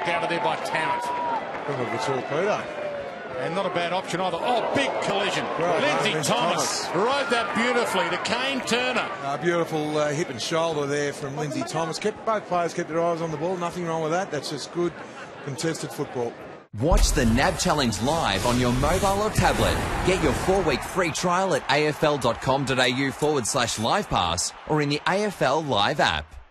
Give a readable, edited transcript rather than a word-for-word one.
knocked out of there by Tarrant. Bit of a torpedo. And not a bad option either. Oh, big collision. Right, Lindsay Thomas rode that beautifully to Kane Turner. Beautiful hip and shoulder there from Lindsay Thomas. Both players kept their eyes on the ball. Nothing wrong with that. That's just good contested football. Watch the NAB Challenge live on your mobile or tablet. Get your 4-week free trial at afl.com.au/livepass or in the AFL Live app.